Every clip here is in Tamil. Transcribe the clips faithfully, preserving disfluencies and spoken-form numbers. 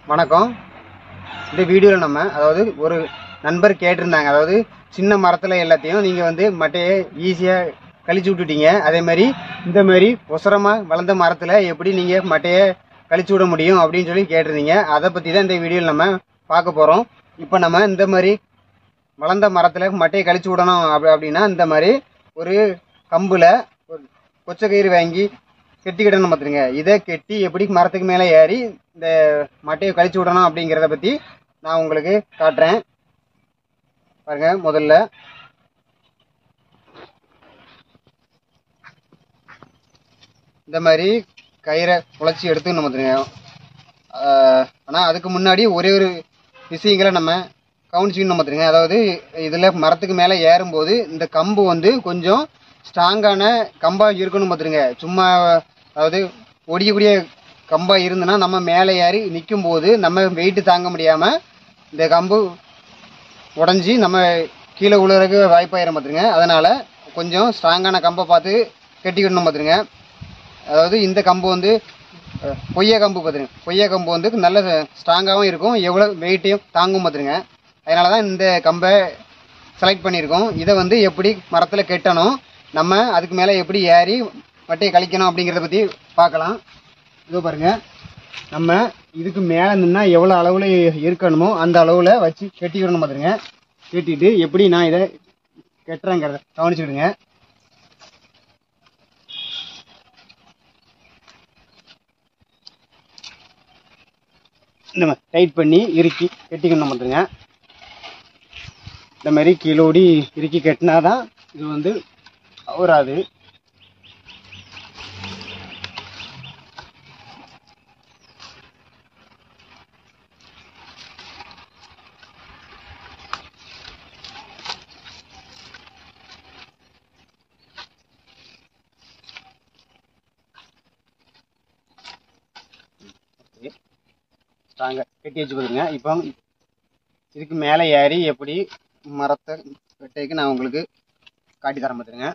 வணக்கம். இந்த வீடியோவில் நம்ம அதாவது ஒரு நண்பர் கேட்டிருந்தாங்க, அதாவது சின்ன மரத்தில் எல்லாத்தையும் நீங்கள் வந்து மட்டையை ஈஸியாக கழிச்சு விட்டுட்டீங்க, அதே மாதிரி இந்த மாதிரி ஒசரமாக வளர்ந்த மரத்தில் எப்படி நீங்கள் மட்டையை கழிச்சு விட முடியும் அப்படின்னு சொல்லி கேட்டிருந்தீங்க. அதை பற்றி தான் இந்த வீடியோவில் நம்ம பார்க்க போகிறோம். இப்போ நம்ம இந்த மாதிரி வளர்ந்த மரத்தில் மட்டையை கழிச்சு விடணும் அப்படி அப்படின்னா இந்த மாதிரி ஒரு கம்பில் ஒரு கொச்சை கயிறு வாங்கி கெட்டிக்கிடணும் பார்த்துருங்க. இதை கெட்டி எப்படி மரத்துக்கு மேலே ஏறி இந்த மட்டையை கழிச்சு விடணும் அப்படிங்கிறத பற்றி நான் உங்களுக்கு காட்டுறேன். பாருங்க, முதல்ல இந்த மாதிரி கயிறை குழச்சி எடுத்துக்கணும் பார்த்துருங்க. ஆனால் அதுக்கு முன்னாடி ஒரே ஒரு விஷயங்களை நம்ம கவனிச்சுக்கணும் பார்த்துருங்க. அதாவது இதில் மரத்துக்கு மேலே ஏறும்போது இந்த கம்பு வந்து கொஞ்சம் ஸ்ட்ராங்கான கம்பாக இருக்கணும் பார்த்துருங்க. சும்மா அதாவது ஒடிக்கக்கூடிய கம்பாக இருந்துன்னா நம்ம மேலே ஏறி நிற்கும் போது நம்ம வெயிட்டு தாங்க முடியாமல் இந்த கம்பு உடஞ்சி நம்ம கீழே விழுறதுக்கு வாய்ப்பாயிரும் பார்த்துருங்க. அதனால் கொஞ்சம் ஸ்ட்ராங்கான கம்பை பார்த்து கெட்டிக்கிடணும் பார்த்துருங்க. அதாவது இந்த கம்பு வந்து பொய்ய கம்பு பார்த்துருங்க. பொய்ய கம்பு வந்து நல்ல ஸ்ட்ராங்காகவும் இருக்கும், எவ்வளோ வெயிட்டையும் தாங்கும் பார்த்துருங்க. அதனால தான் இந்த கம்பை செலக்ட் பண்ணியிருக்கோம். இதை வந்து எப்படி மரத்தில் கெட்டணும், நம்ம அதுக்கு மேலே எப்படி ஏறி மட்டையை கழிக்கணும் அப்படிங்கிறத பற்றி பார்க்கலாம். இதோ பாருங்கள், நம்ம இதுக்கு மேலே நின்னா எவ்வளோ அளவில் இருக்கணுமோ அந்த அளவில் வச்சு கெட்டிக்கிடணும் பார்த்துருங்க. கெட்டிட்டு எப்படி நான் இதை கெட்டுறேங்கிறத கவனிச்சுக்கிடுங்க. இந்த மாதிரி டைட் பண்ணி இறுக்கி கெட்டிக்கணும் பார்த்துருங்க. இந்த மாதிரி கீழோடி இறுக்கி கெட்டினா தான் இது வந்து வராது. ஸ்ட்ராங்கா கட்டி வச்சு கொடுங்க. இப்போ இதுக்கு மேலே ஏறி எப்படி மரத்தை வெட்டைக்கு நான் உங்களுக்கு காட்டி தரேன் பார்த்துருங்க.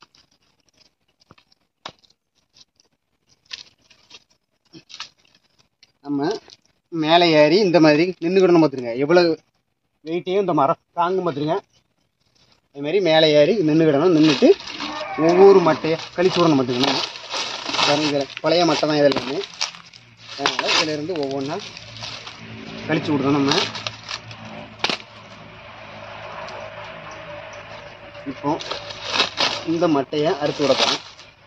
நம்ம மேலே ஏறி இந்த மாதிரி நின்றுக்கிடணும் பார்த்துருங்க. எவ்வளோ வெயிட்டையும் இந்த மரம் தாங்கும் பார்த்துருங்க. அதுமாரி மேலே ஏறி நின்றுக்கிடணும். நின்றுட்டு ஒவ்வொரு மட்டையை கழிச்சு விடணும் பார்த்துக்கணும். இதில் பழைய மட்டை தான் இது எல்லாமே. அதனால் இதிலேருந்து ஒவ்வொன்றா கழிச்சு விடுறோம். நம்ம இப்போ இந்த மட்டையை அறுத்து விடப்போம்.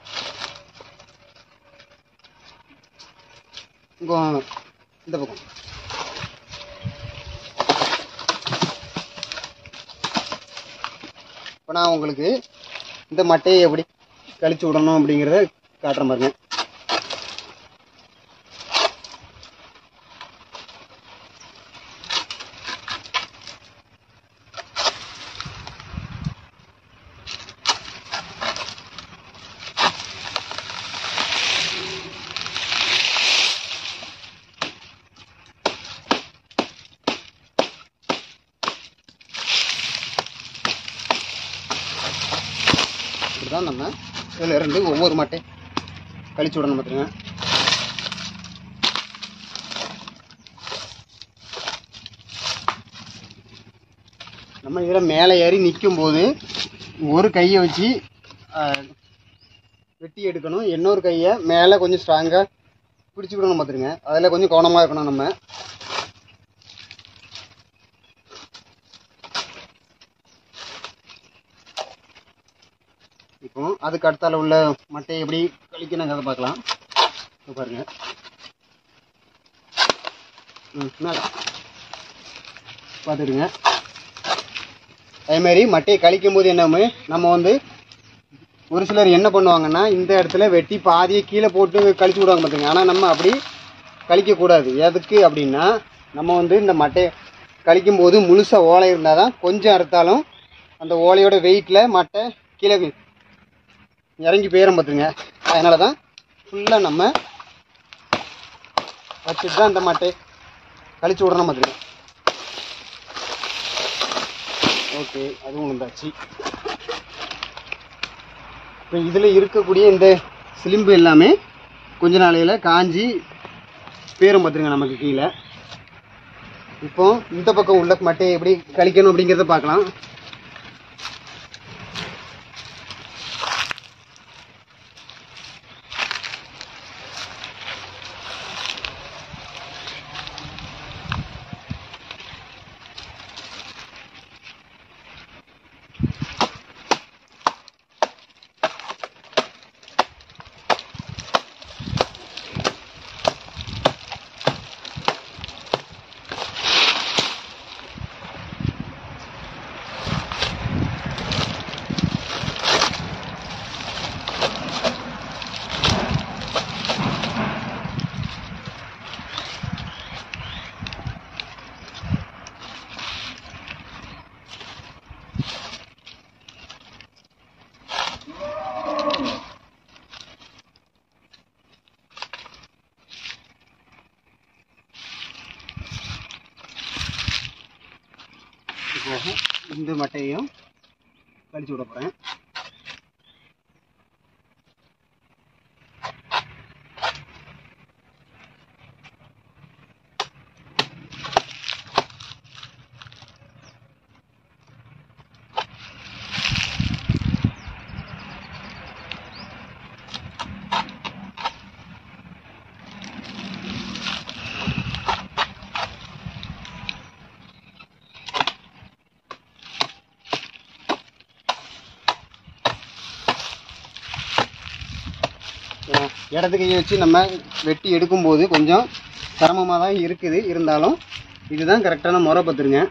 இங்கே இந்த பக்கம் இப்போ நான் உங்களுக்கு இந்த மட்டையை எப்படி கழிச்சு விடணும் அப்படிங்கிறத காட்டுற பாருங்க. தான் நம்ம இதில் இருந்து ஒவ்வொரு மட்டை கழிச்சு விடணும் பார்த்துருங்க. நம்ம இதில் மேலே ஏறி நிற்கும் போது ஒரு கையை வச்சு வெட்டி எடுக்கணும், இன்னொரு கையை மேலே கொஞ்சம் ஸ்ட்ராங்காக பிடிச்சி விடணும் பார்த்துருங்க. அதில் கொஞ்சம் கவனமாக இருக்கணும். நம்ம இப்போ அதுக்கு அடுத்தால உள்ள மட்டையை எப்படி கழிக்கணுங்கிறத பார்க்கலாம். பாருங்க, ம் மேலே பார்த்துடுங்க. அதேமாரி மட்டையை கழிக்கும் போது என்னமே நம்ம வந்து ஒரு சிலர் என்ன பண்ணுவாங்கன்னா இந்த இடத்துல வெட்டி பாதியை கீழே போட்டு கழிச்சு விடுவாங்க பார்த்துங்க. ஆனால் நம்ம அப்படி கழிக்கக்கூடாது. எதுக்கு அப்படின்னா நம்ம வந்து இந்த மட்டையை கழிக்கும் போது முழுசாக ஓலை இருந்தால் தான் கொஞ்சம் அறுத்தாலும் அந்த ஓலையோட வெயிட்டில் மட்டை கீழே இறங்கி போயிடும் பார்த்துங்க. அதனால தான் ஃபுல்லாக நம்ம வச்சுட்டு தான் இந்த மட்டையை கழிச்சு விடணும் பார்த்துங்க. ஓகே, அதுவும் வந்தாச்சு. இப்போ இதில் இருக்கக்கூடிய இந்த சிலிம்பு எல்லாமே கொஞ்ச நாளையில் காஞ்சி பேரும் பார்த்துருங்க நமக்கு கீழே. இப்போ இந்த பக்கம் உள்ள மட்டையை எப்படி கழிக்கணும் அப்படிங்கிறத பார்க்கலாம். இந்த மட்டையையும் கழிச்சு விட போகிறேன். இடது கையை வச்சு நம்ம வெட்டி எடுக்கும்போது கொஞ்சம் சிரமமாக தான் இருக்குது. இருந்தாலும் இதுதான் கரெக்டான முறை பார்த்துருங்க.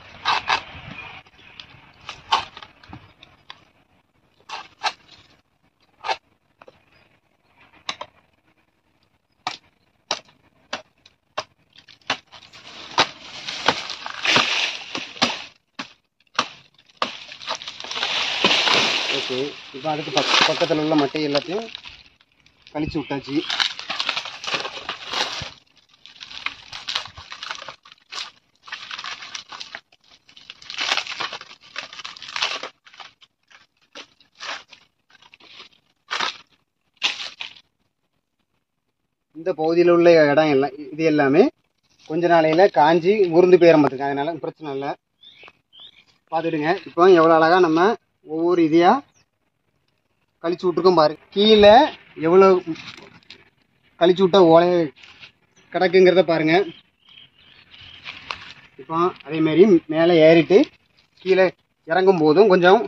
ஓகே, இப்போ அதுக்கு பக் பக்கத்தில் உள்ள மட்டை எல்லாத்தையும் கழிச்சு விட்டாச்சு. இந்த பகுதியில் உள்ள இடம் எல்லாம் இது எல்லாமே கொஞ்ச நாளையில காஞ்சி உருந்து போயிட மாட்டேங்க. அதனால பிரச்சனை இல்லை, பார்த்துடுங்க. இப்போ எவ்வளோ அழகாக நம்ம ஒவ்வொரு இதையாக கழிச்சு விட்ருக்கோம் பாரு. கீழே எவ்வளோ கழிச்சு விட்ட ஓலை கிடக்குங்கிறத பாருங்க. இப்போ அதேமாரி மேலே ஏறிட்டு கீழே இறங்கும் போதும் கொஞ்சம்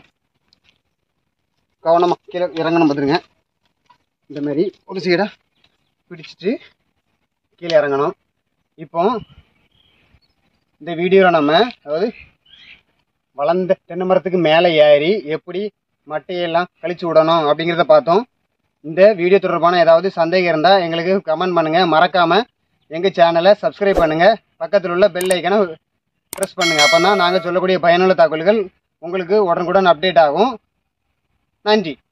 கவனமாக கீழே இறங்கணும் பார்த்துருங்க. இந்த மாதிரி ஒரு சைடாக பிடிச்சிட்டு கீழே இறங்கணும். இப்போ இந்த வீடியோவில் நம்ம அதாவது வளர்ந்த தென்னை மரத்துக்கு மேலே ஏறி எப்படி மட்டையெல்லாம் கழிச்சு விடணும் அப்படிங்கிறத பார்த்தோம். இந்த வீடியோ தொடர்பான ஏதாவது சந்தேகம் இருந்தால் எங்களுக்கு கமெண்ட் பண்ணுங்கள். மறக்காமல் எங்கள் சேனலை சப்ஸ்கிரைப் பண்ணுங்கள். பக்கத்தில் உள்ள பெல் ஐக்கனை ப்ரெஸ் பண்ணுங்கள். அப்போ தான் நாங்கள் சொல்லக்கூடிய பயனுள்ள தகவல்கள் உங்களுக்கு உடனுக்குடன் அப்டேட் ஆகும். நன்றி.